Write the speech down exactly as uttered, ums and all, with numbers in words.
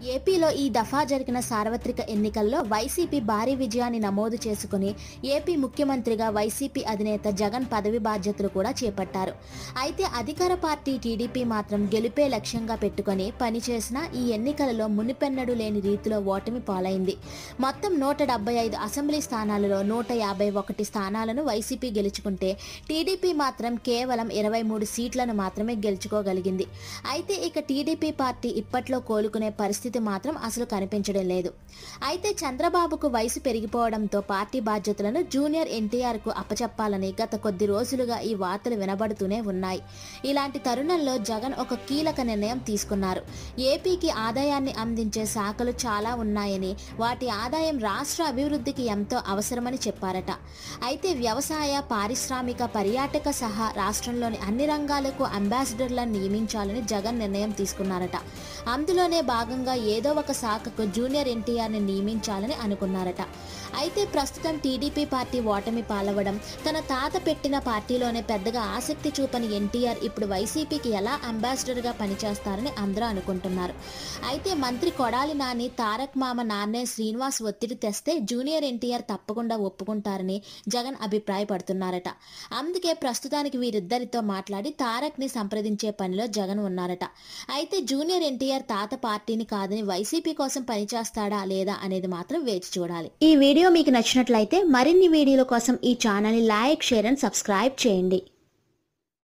ఏపీలో ఈ దఫా జరిగిన సార్వత్రిక ఎన్నికల్లో వైసీపీ భారీ విజయాన్ని నమోదు చేసుకుని ఏపీ ముఖ్యమంత్రిగా వైసీపీ అధినేత జగన్ పదవి బాధ్యతలు కూడా చేపట్టారు. అయితే అధికార పార్టీ టీడీపీ మాత్రం గెలుపే లక్ష్యంగా పెట్టుకుని పనిచేసిన ఈ ఎన్నికలలో మునిపెన్నడూ లేని రీతిలో ఓటమి పాలైంది. మొత్తం నూట డెబ్బై ఐదు అసెంబ్లీ స్థానాలలో నూట యాభై ఒకటి స్థానాలను వైసీపీ గెలుచుకుంటే టీడీపీ మాత్రం కేవలం ఇరవై మూడు సీట్లను మాత్రమే గెలుచుకోగలిగింది. అయితే ఇక టీడీపీ పార్టీ ఇప్పట్లో కోలుకునే పరిస్థితి మాత్రం అసలు కనిపించడం లేదు. అయితే చంద్రబాబుకు వయసు పెరిగిపోవడంతో పార్టీ బాధ్యతలను జూనియర్ ఎన్టీఆర్ కు అప్పచెప్పాలని గత కొద్ది రోజులుగా ఈ వార్తలు వినబడుతూనే ఉన్నాయి. ఇలాంటి తరుణంలో జగన్ ఒక కీలక నిర్ణయం తీసుకున్నారు. ఏపీకి ఆదాయాన్ని అందించే శాఖలు చాలా ఉన్నాయని, వాటి ఆదాయం రాష్ట్ర అభివృద్ధికి ఎంతో అవసరమని చెప్పారట. అయితే వ్యవసాయ, పారిశ్రామిక, పర్యాటక సహా రాష్ట్రంలోని అన్ని రంగాలకు అంబాసిడర్లను నియమించాలని జగన్ నిర్ణయం తీసుకున్నారట. అందులోనే భాగంగా ఏదో ఒక శాఖకు జూనియర్ ఎన్టీఆర్ని నియమించాలని అనుకున్నారట. అయితే ప్రస్తుతం టీడీపీ పార్టీ ఓటమి పాలవడం, తన తాత పెట్టిన పార్టీలోనే పెద్దగా ఆసక్తి చూపని ఎన్టీఆర్ ఇప్పుడు వైసీపీకి ఎలా అంబాసిడర్గా పనిచేస్తారని అందరూ అనుకుంటున్నారు. అయితే మంత్రి కొడాలి నాని, తారక్ మామ నాన్నే శ్రీనివాస్ ఒత్తిడి తెస్తే జూనియర్ ఎన్టీఆర్ తప్పకుండా ఒప్పుకుంటారని జగన్ అభిప్రాయపడుతున్నారట. అందుకే ప్రస్తుతానికి వీరిద్దరితో మాట్లాడి తారక్ని సంప్రదించే పనిలో జగన్ ఉన్నారట. అయితే జూనియర్ ఎన్టీఆర్ తాత పార్టీని కాదని వైసీపీ కోసం పనిచేస్తాడా లేదా అనేది మాత్రం వేచి చూడాలి. ఈ వీడియో మీకు నచ్చినట్లయితే మరిన్ని వీడియోల కోసం ఈ ఛానల్ని లైక్, షేర్ అండ్ సబ్స్క్రైబ్ చేయండి.